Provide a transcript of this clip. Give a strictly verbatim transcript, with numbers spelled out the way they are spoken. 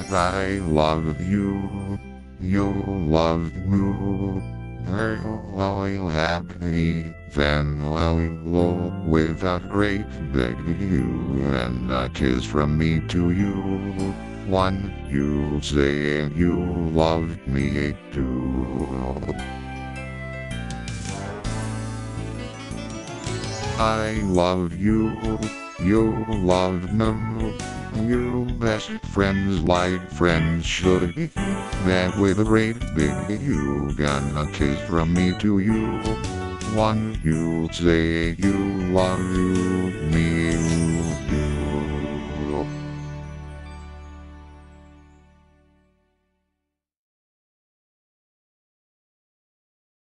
I love you. You love me. We're all happy. Then low with a great big you and a kiss from me to you. One, you say you love me too. I love you, you love me, you best friends like friends should be. That with a great big you gonna kiss from me to you. One, you say you love me